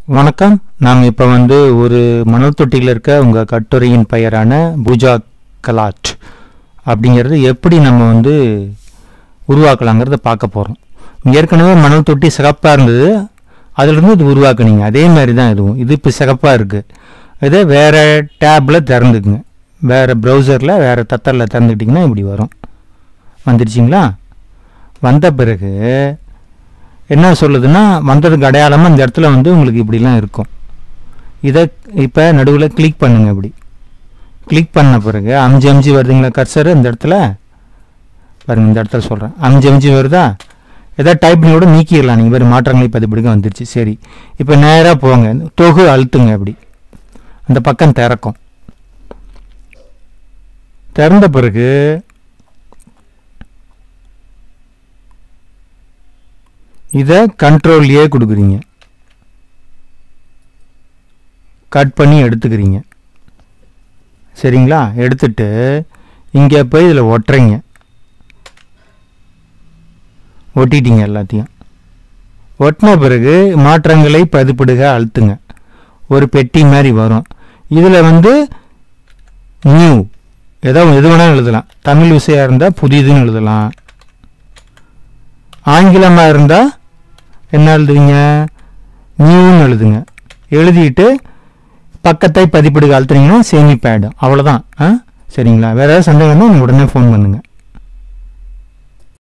வணக்கம். நாம் இப்போ ஒரு மணல் தொட்டியில் இருக்க உங்கள் கட்டுரையின் பெயரான பூஜா கலாட் அப்படிங்கிறது எப்படி நம்ம உருவாக்கலாங்கிறத பார்க்க போகிறோம். ஏற்கனவே மணல் தொட்டி சிகப்பாக இருந்தது, அதிலிருந்து இது உருவாக்குனீங்க. அதே மாதிரி தான் இது இப்போ சிகப்பாக இருக்குது. இதை வேறு டேப்பில் திறந்துக்குங்க, வேறு ப்ரௌசரில் வேறு தத்தரில் திறந்துக்கிட்டிங்கன்னா இப்படி வரும். வந்துடுச்சிங்களா? வந்த பிறகு என்ன சொல்லுதுன்னா, வந்ததுக்கு அடையாளமாக இந்த இடத்துல உங்களுக்கு இப்படிலாம் இருக்கும். இதை இப்போ நடுவில் கிளிக் பண்ணுங்கள். இப்படி கிளிக் பண்ண பிறகு அஞ்சு வருதுங்களா கர்சரு? இந்த இடத்துல பாருங்கள், இந்த இடத்துல சொல்கிறேன், அஞ்சு வருதா? எதாவது டைப் பண்ணி கூட நீக்கிடலாம் நீங்கள். வேறு மாற்றங்களை பதிப்பிடுங்க வந்துருச்சு. சரி, இப்போ நேராக போங்க, தொகு அழுத்துங்க. அப்படி அந்த பக்கம் திறக்கும். திறந்த பிறகு இதை கண்ட்ரோல் ஏ கொடுக்குறீங்க, கட் பண்ணி எடுத்துக்கிறீங்க. சரிங்களா? எடுத்துட்டு இங்கே போய் இதில் ஒட்டுறீங்க. ஒட்டிட்டீங்க எல்லாத்தையும். ஒட்டின பிறகு மாற்றங்களை பதிப்பிடுக அழுத்துங்க. ஒரு பெட்டி மாதிரி வரும். இதில் நியூ எது வேணாலும் எழுதலாம். தமிழ் விஷயம் இருந்தால் புதிதுன்னு எழுதலாம். ஆங்கிலமாக இருந்தால் என்ன எழுதுவீங்க? நியூன்னு எழுதுங்க. எழுதிட்டு பக்கத்தை பதிப்பிடுக அழுத்துனீங்கன்னா சேமிப்பாயிடும். அவ்வளோதான். சரிங்களா? வேறு ஏதாவது சந்தேகம்னா நீங்கள் உடனே ஃபோன் பண்ணுங்கள்.